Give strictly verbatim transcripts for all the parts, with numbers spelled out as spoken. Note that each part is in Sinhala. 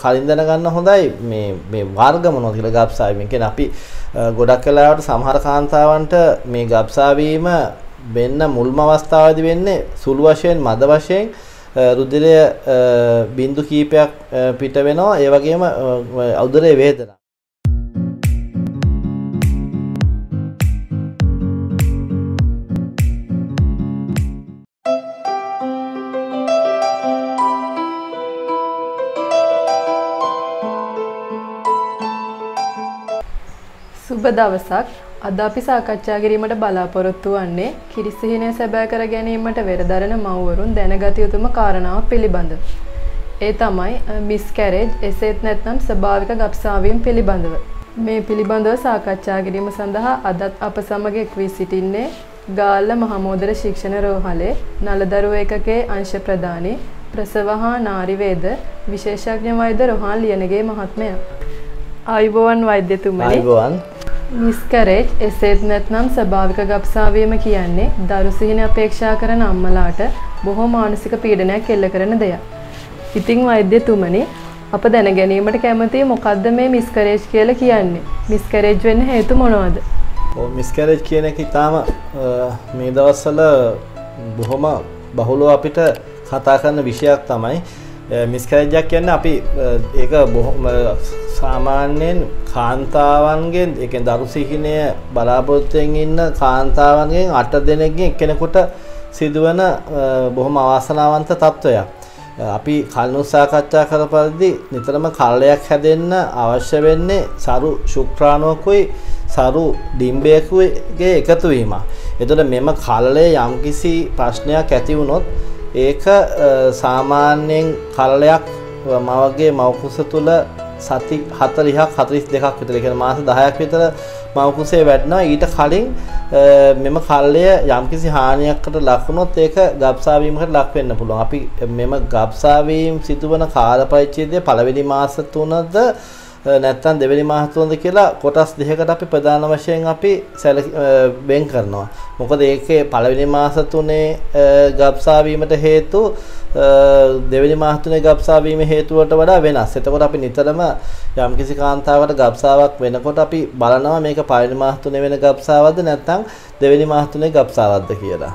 කලින් දැනගන්න හොඳයි මේ මේ වර්ග මොනවද කියලා ගබ්සාවීම. කියන්නේ අපි ගොඩක් වෙලාවට සමහර කාන්තාවන්ට මේ ගබ්සාවීම වෙන්න මුල්ම අවස්ථාවේදී වෙන්නේ සුළු වශයෙන් මද වශයෙන් රුධිරය බිඳු කීපයක් පිට වෙනවා. ඒ වගේම උදරයේ වේදනා. සුබ දවසක්. අද අපි සාකච්ඡා කිරීමට බලාපොරොත්තු වන්නේ කිරිසිහිනය සැබෑ කර ගැනීමට වෙරදරන මව්වරුන් දැනගත යුතුම කාරණාව පිළිබඳව. ඒ තමයි මිස්කැරේජ් එසේත් නැත්නම් ස්වභාවික ගබ්සාවීම පිළිබඳව. මේ පිළිබඳව සාකච්ඡා කිරීම සඳහා අදත් අප සමග එක් වී සිටින්නේ ගාල්ල මහමෝදර ශික්ෂණ රෝහලේ නලදරුව ඒකකයේ අංශ ප්‍රධානී ප්‍රසව හා නාරි වේද විශේෂඥ වෛද්‍ය රොහාන් ලියනගේ මහත්මයා. ආයුබෝවන් වෛද්‍යතුමනි. ආයුබෝවන්. මිස්කැරේජ් එසේත් නැත්නම් ස්වභාවික ගබ්සාවීම කියන්නේ දරු සිහින අපේක්ෂා කරන අම්මලාට බොහෝ මානසික පීඩනයක් එල්ල කරන දෙයක්. ඉතින් වෛද්‍යතුමනි අප දැන ගැනීමට කැමතියි මොකද්ද මේ මිස්කැරේජ් කියලා කියන්නේ? මිස්කැරේජ් වෙන්න හේතු මොනවද? ඔව් මිස්කැරේජ් කියන එක ඊටාම මේ දවස්වල බොහොම බහුලව අපිට කතා කරන විෂයක් තමයි. මිස්කැරේජ් එක කියන්නේ අපි ඒක බොහොම සාමාන්‍යයෙන් කාන්තාවන්ගෙන් ඒ කියන්නේ දරු සිහිනය බලාපොරොත්තුෙන් ඉන්න කාන්තාවන්ගෙන් අට දෙනෙක්ගෙන් එක්කෙනෙකුට සිදුවන බොහොම අවාසනාවන්ත තත්වයක්. අපි කලින් සාකච්ඡා කර පරිදි නිතරම කල්ලයක් හැදෙන්න අවශ්‍ය වෙන්නේ සරු ශුක්‍රාණුවකුයි සරු ඩිම්බයකුගේ එකතු වීම. එතකොට මෙම කල්ලේ යම්කිසි ප්‍රශ්නයක් ඇති වුණොත් ඒක සාමාන්‍යයෙන් කල්ලයක් මවගේ මවකුස තුල සති හතළිහක් හතළිස් දෙකක් විතර කියන මාස දහයක් විතර මව කුසේ වැඩනවා. ඊට කලින් මෙම කල්ලය යම්කිසි හානියකට ලක් වුණොත් ඒක ගබ්සා වීමකට ලක් වෙන්න පුළුවන්. අපි මෙම ගබ්සා වීම සිදුවන කාල පරිච්ඡේදය පළවෙනි මාස තුනද නැත්නම් දෙවෙනි මාස තුනද කියලා කොටස් දෙකකට අපි ප්‍රධාන වශයෙන් අපි වෙන් කරනවා. මොකද ඒකේ පළවෙනි මාස තුනේ ගබ්සා වීමට හේතු දෙවෙනි මාස තුනේ ගබ්සා වීම හේතුවට වඩා වෙනස්. එතකොට අපි නිතරම යම්කිසි කාන්තාවකට ගබ්සාවක් වෙනකොට අපි බලනවා මේක පළවෙනි මාස තුනේ වෙන ගබ්සාවක්ද නැත්නම් දෙවෙනි මාස තුනේ ගබ්සාවක්ද කියලා.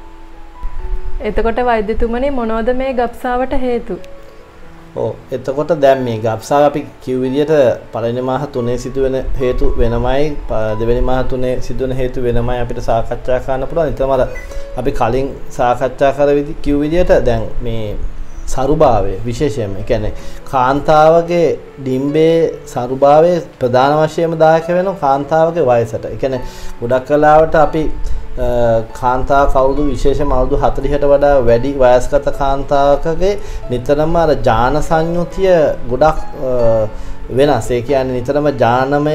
එතකොට වෛද්‍යතුමනි මොනවද මේ ගබ්සාවට හේතු? ඔව් එතකොට දැන් මේ ගබ්සාව අපි කිව් විදියට පළවෙනි මාස තුනේ සිදුවෙන හේතු වෙනමයි දෙවෙනි මාස තුනේ සිදුවෙන හේතු වෙනමයි අපිට සාකච්ඡා කරන්න පුළුවන්. ඊටම අර අපි කලින් සාකච්ඡා කර විදි කිව් විදියට දැන් මේ සරුභාවය විශේෂයෙන්ම ඒ කියන්නේ කාන්තාවගේ ඩිම්බේ සරුභාවයේ ප්‍රධාන වශයෙන්ම දායක වෙනවා කාන්තාවගේ වයසට. ඒ කියන්නේ ගොඩක් කලාවට අපි කාන්තා කවුරුදු විශේෂම අවුරුදු හතළිහට වඩා වැඩි වයස්ගත කාන්තාවකගේ නිතරම අර ජාන සංයුතිය ගොඩක් වෙනස්. ඒ කියන්නේ නිතරම ජානමය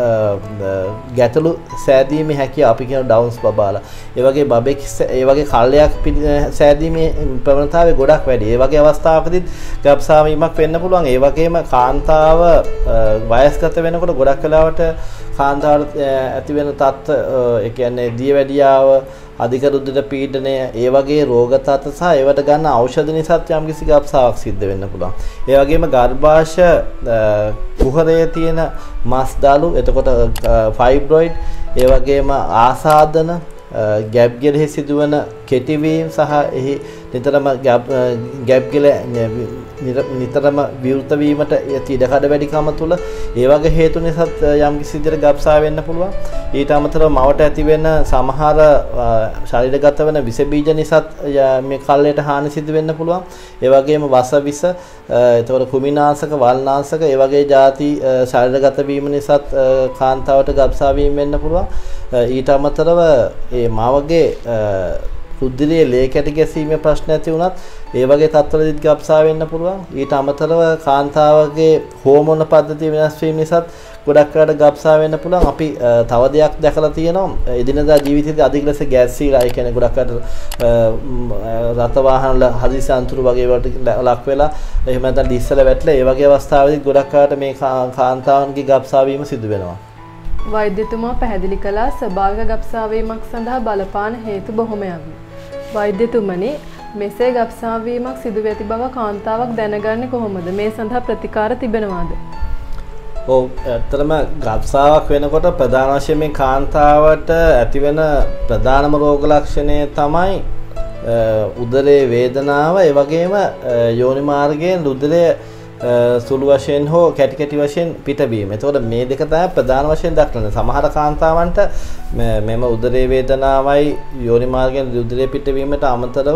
ගැටලු සෑදීමේ හැකියාව අපි කියන ඩවුන්ස් බබාලා. ඒ වගේ බබෙක් ඒ වගේ කල්ලයක් සෑදීමේ ප්‍රවණතාවය ගොඩක් වැඩි. ඒ වගේ අවස්ථාවකදී ගබ්සා වීමක් වෙන්න පුළුවන්. ඒ වගේම කාන්තාව වයස්ගත වෙනකොට ගොඩක් වෙලාවට කාන්තාවට ඇති වෙන තත්ත්ව ඒ කියන්නේ දියවැඩියාව අධික රුධිර පීඩනය ඒ වගේ රෝග තත්ත්ව සහ ඒවට ගන්න ඖෂධ නිසාත් යම්කිසි ගබ්සාවක් සිද්ධ වෙන්න පුළුවන්. ඒ වගේම ගර්භාෂ කුහරයේ තියෙන මස් දළු එතකොට ෆයිබ්‍රොයිඩ් ඒ වගේම ආසාදන ගැබ් ගෙලෙහි සිදුවන කෙටිවීම සහ එහි නිතරම ගැබ් ගෙල නිතරම විවෘත වීමට ඉඩකඩ වැඩිකම තුළ ඒ වගේ හේතු නිසා යම් කිසි විදිහට ගබ්සා වෙන්න පුළුවන්. ඊට අමතරව මවට ඇති වෙන සමහර ශරීරගත වෙන විස බීජ නිසා මේ කල්ලයට හානි සිදු වෙන්න පුළුවන්. ඒ වගේම වස විස එතකොට කුමිනාශක වල්නාශක ඒ වගේ ಜಾති ශරීරගත වීම නිසා කාන්තාවට ගබ්සා වීම වෙන්න පුළුවන්. ඊට අමතරව ඒ මාවගේ රුධිරයේ ලේ කැටි ගැසීමේ ප්‍රශ්න ඇති වුණත් ඒ වගේ තත්ත්වවලදීත් ගබ්සා වෙන්න පුළුවන්. ඊට අමතරව කාන්තාවගේ හෝමෝන පද්ධතිය වෙනස් වීම නිසා ගොඩක් අයට ගබ්සා වෙන්න පුළුවන්. අපි තව දෙයක් දැකලා තියෙනවා එදිනදා ජීවිතයේදී අධික ලෙස ගැස්සීලා ඒ කියන්නේ ගොඩක් අයට රත වාහන වල හදිසි අන්තුරු වගේ වලට ලක් වෙලා එහෙම නැත්නම් ඩිස්සල වැටලා ඒ වගේ අවස්ථාවලදී ගොඩක් අයට මේ කාන්තාවන්ගේ ගබ්සා වීම සිදු වෙනවා. වෛද්‍යතුමා පැහැදිලි කළා ස්වභාවික ගබ්සා වීමක් සඳහා බලපාන හේතු බොහොමයක්. වෛද්‍යතුමනි මෙසේ ගබ්සා වීමක් සිදු වෙති බව කාන්තාවක් දැනගන්නේ කොහොමද? මේ සඳහා ප්‍රතිකාර තිබෙනවාද? ඔව් ඇත්තටම ගබ්සාවක් වෙනකොට ප්‍රධාන වශයෙන් මේ කාන්තාවට ඇතිවෙන ප්‍රධානම රෝග ලක්ෂණය තමයි උදරයේ වේදනාව, ඒ වගේම යෝනි මාර්ගයෙන් උදරය සුළු වශයෙන් හෝ කැටි කැටි වශයෙන් පිටවීම. එතකොට මේ දෙක තමයි ප්‍රධාන වශයෙන් දක්වන්නේ. සමහර කාන්තාවන්ට මෙම උදරයේ වේදනාවයි යෝනි මාර්ගයෙන් උදරය පිටවීමට අමතරව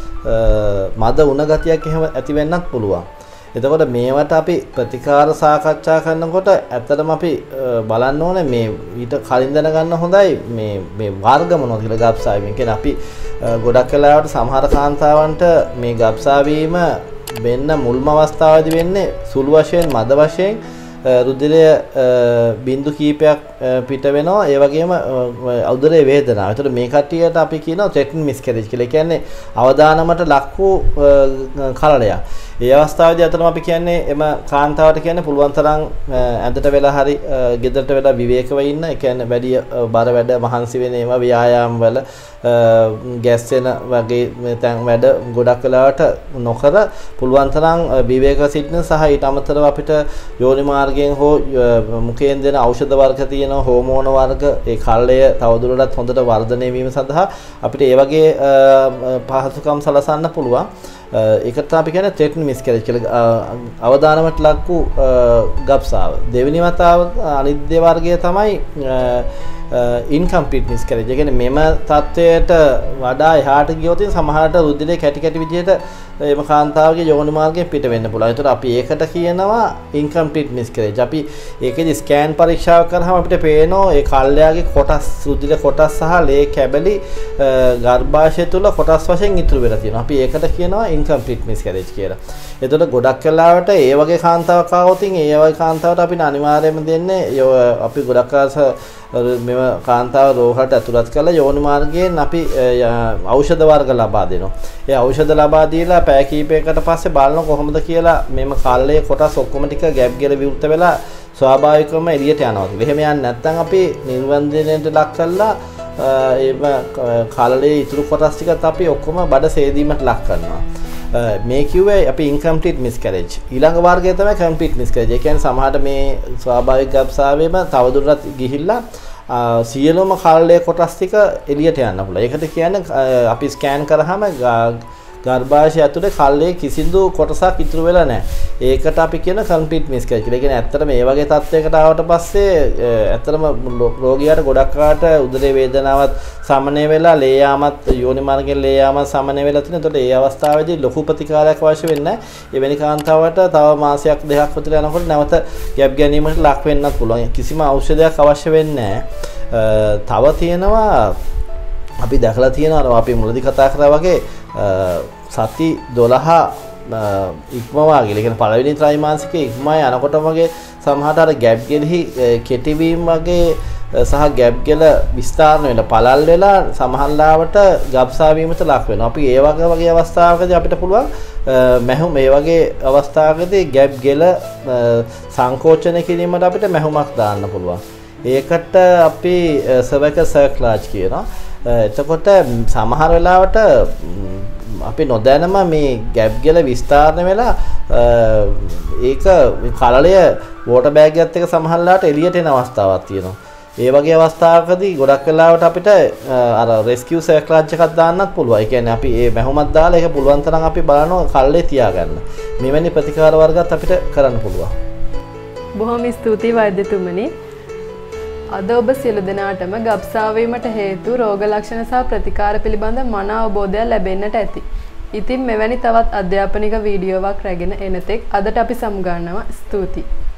මද උණ ගතියක් එහෙම ඇති වෙන්නත් පුළුවන්. එතකොට මේවට අපි ප්‍රතිකාර සාකච්ඡා කරනකොට ඇත්තටම අපි බලන්න ඕනේ මේ ඊට කලින් දැනගන්න හොඳයි මේ මේ වර්ග මොනවද කියලා ගබ්සාවීම. කියන්නේ අපි ගොඩක් වෙලාවට සමහර කාන්තාවන්ට මේ ගබ්සා වීම වෙන්න මුල්ම අවස්ථාවේදී වෙන්නේ සුළු වශයෙන් මද වශයෙන් රුධිරය බිඳු කීපයක් පිට වෙනවා. ඒ වගේම උදරයේ වේදනාව. ඒතකොට මේ කට්ටියට අපි කියනවා threatened miscarriage කියලා. ඒ කියන්නේ අවදානමට ලක් වූ කලලයක්. ඒ අවස්ථාවේදී අතනම අපි කියන්නේ එම කාන්තාවට කියන්නේ පුළුවන් තරම් ඇඳට වෙලා හරි ගෙදරට වෙලා විවේකව ඉන්න. ඒ කියන්නේ වැඩි බර වැඩ මහන්සි වෙන ඒවා ව්‍යායාම වල ගෑස් වෙන වගේ තැන් වැඩ ගොඩක් වෙලාවට නොකර පුළුවන් තරම් විවේකව සිටින සහ ඊට අමතරව අපිට යෝනි මාර්ගයෙන් හෝ මුඛයෙන් දෙන ඖෂධ වර්ග තියෙනවා, හෝමෝන වර්ග, ඒ කල්ලය තවදුරටත් හොඳට වර්ධනය වීම සඳහා අපිට ඒ වගේ පහසුකම් සලසන්න පුළුවන්. ඒකට අපි කියන්නේ threatened miscarriage කියලා අවදානමට ලක් වූ ගබ්සාව. දෙවෙනි වතාව අනිද්‍ය වර්ගය තමයි incomplete miscarriage. ඒ කියන්නේ මෙම තත්වයට වඩා එහාට ගියොත් සමහරට රුධිරේ කැටි කැටි විදිහට එම කාන්තාවගේ යෝනි මාර්ගයෙන් පිට වෙන්න පුළුවන්. ඒතර අපි ඒකට කියනවා incomplete miscarriage. අපි ඒකේදී ස්කෑන් පරීක්ෂාවක් කරාම අපිට පේනවා ඒ කල්යාගේ කොටස් රුධිර කොටස් සහ ලේ කැබලි ගර්භාෂය තුල කොටස් වශයෙන් ඉතුරු වෙලා තියෙනවා. අපි ඒකට කියනවා incomplete miscarriage කියලා. එතකොට ගොඩක් වෙලාවට ඒ වගේ කාන්තාවක් ආවොත් ඒ වගේ කාන්තාවට අපිට අනිවාර්යයෙන්ම දෙන්නේ අපි ගොඩක් ආස මෙව කාන්තාව රෝහලට ඇතුළත් කරලා යෝනි මාර්ගයෙන් අපි ඖෂධ වර්ග ලබා දෙනවා. ඒ ඖෂධ ලබා දීලා පැය කිහිපයකට පස්සේ බලන කොහොමද කියලා මෙම කල්ලේ කොටස් ඔක්කොම ටික ගැප් ගෙල විවෘත වෙලා ස්වාභාවිකවම එළියට යනවා. එහෙම යන්නේ නැත්නම් අපි නිර්වන්දනයට ලක් කරලා එම කල්ලේ ඉතුරු කොටස් ටිකත් අපි ඔක්කොම බඩ සේදීමට ලක් කරනවා. මේ කිව්වේ අපි incomplete miscarriage. ඊළඟ වර්ගය තමයි complete miscarriage. ඒ කියන්නේ සමහරට මේ ස්වාභාවික ගබ්සාවෙම තවදුරටත් ගිහිල්ලා සියලුම කල්ලේ කොටස් ටික එළියට යන්න පුළුවන්. ඒකට කියන්නේ අපි ස්කෑන් කරාම ගර්භාෂය ඇතුලේ කල්ලේ කිසිදු කොටසක් ඉතුරු වෙලා නැහැ. ඒකට අපි කියන complete miscarriage කියලා. ඒ කියන්නේ ඇත්තටම මේ වගේ තත්යකට ආවට පස්සේ ඇත්තටම රෝගියාට ගොඩක් කාට උදරේ වේදනාවත් සමනය වෙලා ලේ යාමත් යෝනි මාර්ගයෙන් ලේ යාමත් සමනය වෙලා තියෙනවා. ඒතකොට ඒ අවස්ථාවේදී ලොකු ප්‍රතිකාරයක් අවශ්‍ය වෙන්නේ නැහැ. එවැනි කාන්තාවට තව මාසයක් දෙකක් විතර යනකොට නැවත ගැප් ගැනීමට ලක් වෙන්නත් පුළුවන්. කිසිම ඖෂධයක් අවශ්‍ය වෙන්නේ නැහැ. තව තියෙනවා අපි දැකලා තියෙනවා අපි මුලදී කතා කරා වගේ සති දොළහ ඉක්මවා ගිහලා කියන පළවෙනි ත්‍රයිමාසිකයේ ඉක්මයි යනකොට වගේ සමහරට අර ගැප් ගෙලෙහි කෙටිවීම වගේ සහ ගැප් ගෙල විස්තරණ වෙන පළල් වෙලා සමහරලාවට ගබ්සා වීමට ලක් වෙනවා. අපි ඒ වගේ වගේ අවස්ථාවකදී අපිට පුළුවන් මැහුම් මේ වගේ අවස්ථාවකදී ගැප් ගෙල සංකෝචනය කිරීමට අපිට මැහුමක් දාන්න පුළුවන්. ඒකට අපි cervical cerclage කියනවා. එතකොට සමහර වෙලාවට අපි නොදැනම මේ ගැප් ගෙල විස්තරණ වෙලා ඒක කලලය වෝටර් බෑග් එකත් එක්ක සමහරලාට එළියට එන අවස්ථාවක් තියෙනවා. ඒ වගේ අවස්ථාවකදී ගොඩක් වෙලාවට අපිට අර රෙස්කියු සර්ක්ලජ් එකක් දාන්නත් පුළුවන්. ඒ කියන්නේ අපි මේ මැහුමක් දාලා ඒක පුළුවන් තරම් අපි බලනවා කල්ලේ තියාගන්න. මෙවැනි ප්‍රතිකාර වර්ගات අපිට කරන්න පුළුවන්. බොහොම ස්තුතියි වෛද්‍යතුමනි. අද ඔබ සියලු දෙනාටම ගබ්සා වීමට හේතු රෝග ලක්ෂණ සහ ප්‍රතිකාර පිළිබඳ මන අවබෝධයක් ලැබෙන්නට ඇති. ඉතින් මෙවැනි තවත් අධ්‍යාපනික වීඩියෝවක් රැගෙන එනතෙක් අදට අපි සමුගන්නවා. ස්තුතියි.